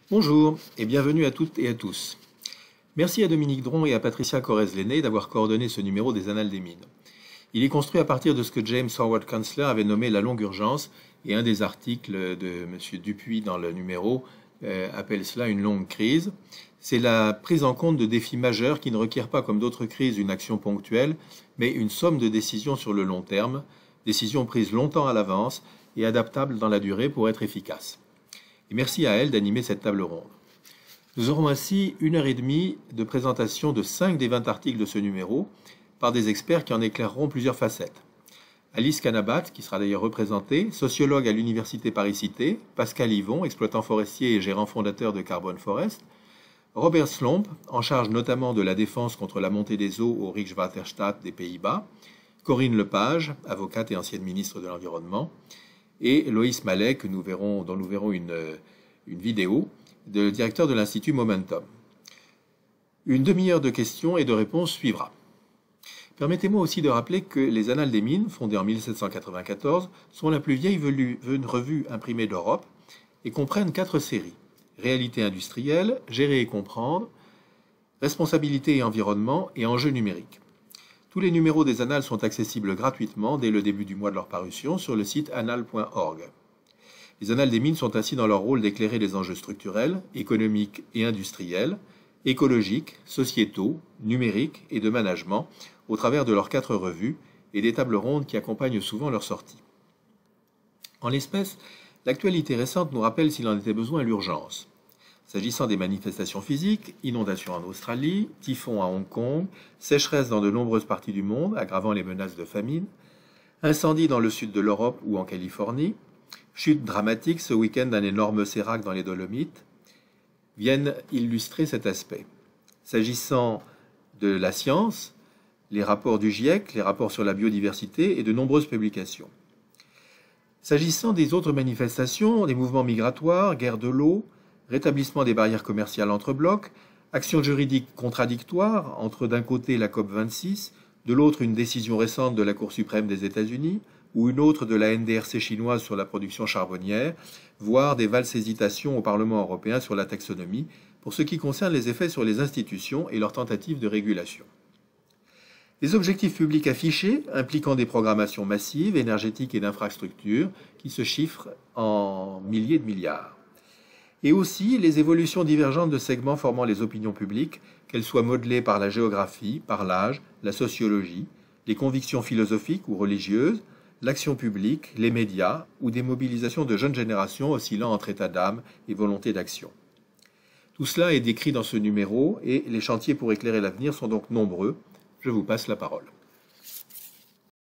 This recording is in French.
Bonjour et bienvenue à toutes et à tous. Merci à Dominique Dron et à Patricia Corrèze-Lenné d'avoir coordonné ce numéro des Annales des Mines. Il est construit à partir de ce que James Howard Kunstler avait nommé la longue urgence, et un des articles de M. Dupuis dans le numéro appelle cela une longue crise. C'est la prise en compte de défis majeurs qui ne requièrent pas, comme d'autres crises, une action ponctuelle, mais une somme de décisions sur le long terme, décisions prises longtemps à l'avance et adaptables dans la durée pour être efficaces. Et merci à elle d'animer cette table ronde. Nous aurons ainsi 1h30 de présentation de 5 des 20 articles de ce numéro par des experts qui en éclaireront plusieurs facettes. Alice Canabat, qui sera d'ailleurs représentée, sociologue à l'Université Paris-Cité, Pascal Yvon, exploitant forestier et gérant fondateur de Carbon Forest, Robert Slomp, en charge notamment de la défense contre la montée des eaux au Rijkswaterstaat des Pays-Bas, Corinne Lepage, avocate et ancienne ministre de l'Environnement, et Loïs Mallet, dont nous verrons une vidéo, de directeur de l'Institut Momentum. Une demi-heure de questions et de réponses suivra. Permettez-moi aussi de rappeler que les Annales des Mines, fondées en 1794, sont la plus vieille revue imprimée d'Europe et comprennent 4 séries. Réalité industrielle, gérer et comprendre, responsabilité et environnement et enjeux numériques. Tous les numéros des Annales sont accessibles gratuitement dès le début du mois de leur parution sur le site annales.org. Les Annales des Mines sont ainsi dans leur rôle d'éclairer les enjeux structurels, économiques et industriels, écologiques, sociétaux, numériques et de management au travers de leurs 4 revues et des tables rondes qui accompagnent souvent leur sortie. En l'espèce, l'actualité récente nous rappelle s'il en était besoin l'urgence. S'agissant des manifestations physiques, inondations en Australie, typhons à Hong Kong, sécheresse dans de nombreuses parties du monde, aggravant les menaces de famine, incendies dans le sud de l'Europe ou en Californie, chute dramatique ce week-end d'un énorme sérac dans les Dolomites, viennent illustrer cet aspect. S'agissant de la science, les rapports du GIEC, les rapports sur la biodiversité et de nombreuses publications. S'agissant des autres manifestations, des mouvements migratoires, guerre de l'eau, rétablissement des barrières commerciales entre blocs, actions juridiques contradictoires entre d'un côté la COP26, de l'autre une décision récente de la Cour suprême des États-Unis ou une autre de la NDRC chinoise sur la production charbonnière, voire des valses hésitations au Parlement européen sur la taxonomie pour ce qui concerne les effets sur les institutions et leurs tentatives de régulation. Les objectifs publics affichés impliquant des programmations massives, énergétiques et d'infrastructures qui se chiffrent en milliers de milliards. Et aussi les évolutions divergentes de segments formant les opinions publiques, qu'elles soient modelées par la géographie, par l'âge, la sociologie, les convictions philosophiques ou religieuses, l'action publique, les médias ou des mobilisations de jeunes générations oscillant entre état d'âme et volonté d'action. Tout cela est décrit dans ce numéro et les chantiers pour éclairer l'avenir sont donc nombreux. Je vous passe la parole.